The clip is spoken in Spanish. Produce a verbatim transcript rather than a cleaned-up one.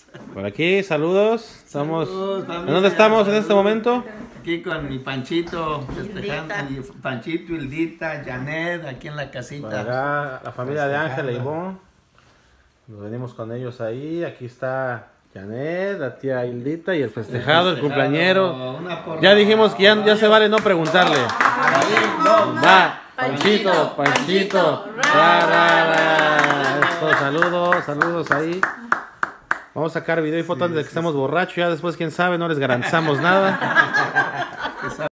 Por aquí, saludos. Estamos. Saludos, ¿En familia, dónde estamos saludos. en este momento? Aquí con mi Panchito, festejando. Hildita. y Panchito, Hildita, Janet, aquí en la casita. Por acá, la familia de Ángela y Ivonne. Nos venimos con ellos ahí. Aquí está Janet, la tía Hildita y el festejado, el Festejado, cumpleañero. una por- Ya dijimos que ya, ya se vale no preguntarle. Ahí, no, Va, Panchito, Panchito. Ra, ra, ra. Eso, saludos, saludos ahí. Vamos a sacar video y foto antes de que estemos borrachos. Ya después, quién sabe, no les garantizamos nada.